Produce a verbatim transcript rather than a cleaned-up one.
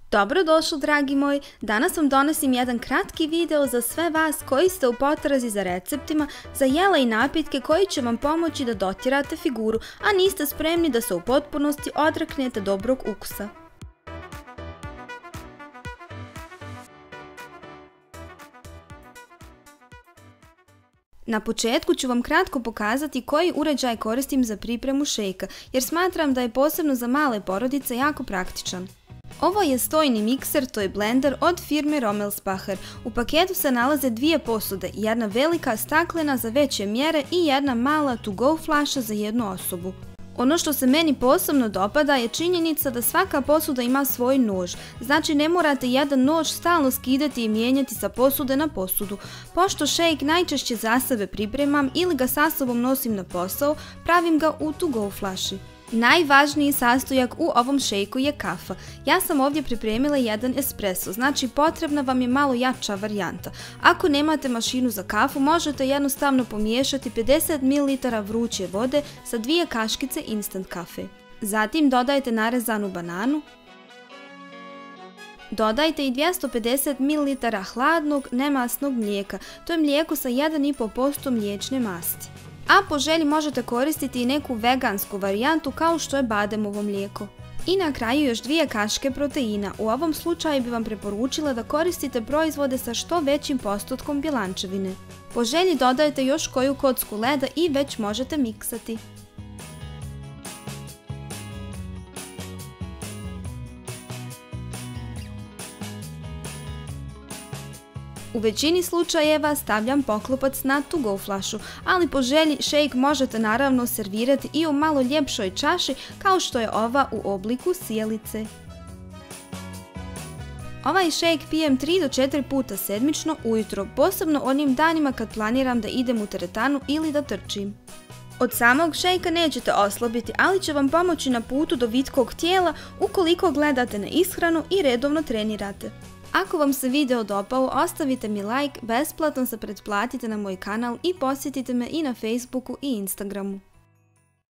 Dobrodošli, dragi moji! Danas vam donosim jedan kratki video za sve vas koji ste u potrazi za receptima za jela i napitke koji će vam pomoći da dotjerate figuru, a niste spremni da se u potpunosti odreknete dobrog ukusa. Na početku ću vam kratko pokazati koji uređaj koristim za pripremu šejka, jer smatram da je posebno za male porodice jako praktičan. Ovo je stojni mikser, to je blender od firme Rommelspacher. U paketu se nalaze dvije posude, jedna velika staklena za veće mjere i jedna mala to go flaša za jednu osobu. Ono što se meni posebno dopada je činjenica da svaka posuda ima svoj nož, znači ne morate jedan nož stalno skidati i mijenjati sa posude na posudu. Pošto šejk najčešće za sebe pripremam ili ga sa sobom nosim na posao, pravim ga u to go flaši. Najvažniji sastojak u ovom šejku je kafa. Ja sam ovdje pripremila jedan espresso, znači potrebna vam je malo jača varijanta. Ako nemate mašinu za kafu, možete jednostavno pomiješati pedeset mililitara vruće vode sa dvije kaškice instant kafe. Zatim dodajte narezanu bananu. Dodajte i dvjesto pedeset mililitara hladnog nemasnog mlijeka, to je mlijeko sa jedan i pol posto mliječne masti. A po želji možete koristiti i neku vegansku varijantu kao što je bademovo mlijeko. I na kraju još dvije kašike proteina. U ovom slučaju bi vam preporučila da koristite proizvode sa što većim postotkom bjelančevine. Po želji dodajte još koju kocku leda i već možete miksati. U većini slučajeva stavljam poklopac na to go flašu, ali po želji šejk možete naravno servirati i u malo ljepšoj čaši kao što je ova u obliku sijalice. Ovaj šejk pijem tri do četiri puta sedmično ujutro, posebno onim danima kad planiram da idem u teretanu ili da trčim. Od samog šejka nećete oslabiti, ali će vam pomoći na putu do vitkog tijela ukoliko gledate na ishranu i redovno trenirate. Ako vam se video dopao, ostavite mi like, besplatno se pretplatite na moj kanal i posjetite me i na Facebooku i Instagramu.